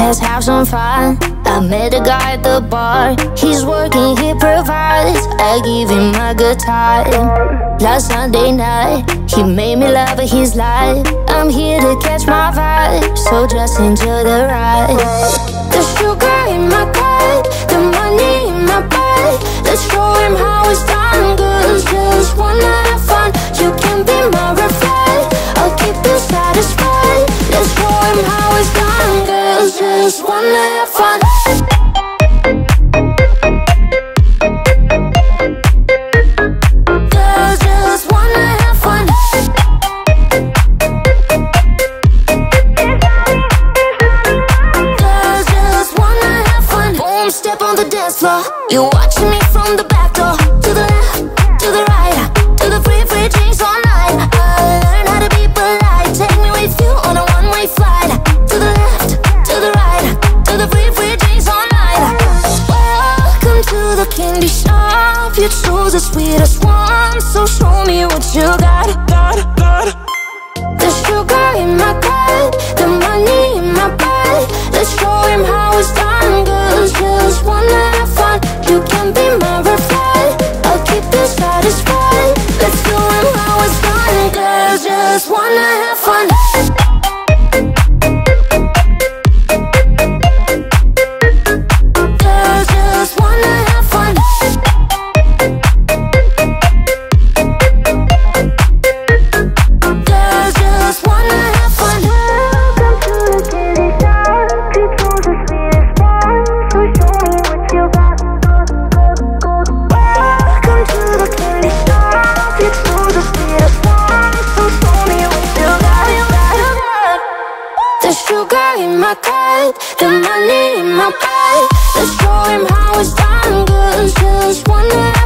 let's have some fun. I met a guy at the bar, he's working, he provides. I give him my good time. Last Sunday night, he made me love his life. I'm here to catch my vibe, so just enjoy the ride. The sugar in my cup, the money in my bag. Let's show him how it's done, girls just wanna have fun. You can be my reflection, I'll keep you satisfied. Let's show him how it's done, girls just wanna have fun. Girls just wanna have fun. Girls just wanna have fun. Boom, step on the dance floor. You watching me from the back door. To the left, to the right, to the free drinks all night. I learned how to be polite. Take me with you on a one-way flight. To the left, to the right, to the free drinks all night. Welcome to the candy shop. You chose the sweetest one, so show me what you got. The sugar in my cup, the money in my bag. Let's show him how it's done. Girls just wanna have fun. You can be my reflection, I'll keep you satisfied. Let's show him how it's done. Girls just wanna have fun. Girls just wanna have fun. Girls just wanna have fun. Welcome to the candy shop. You chose the sweetest one, so show me what you got. Welcome to the candy shop. You chose the sweetest one, so show me what you got. The sugar in my cup, the money in my bag. Let's show him how it's done. Girls just wanna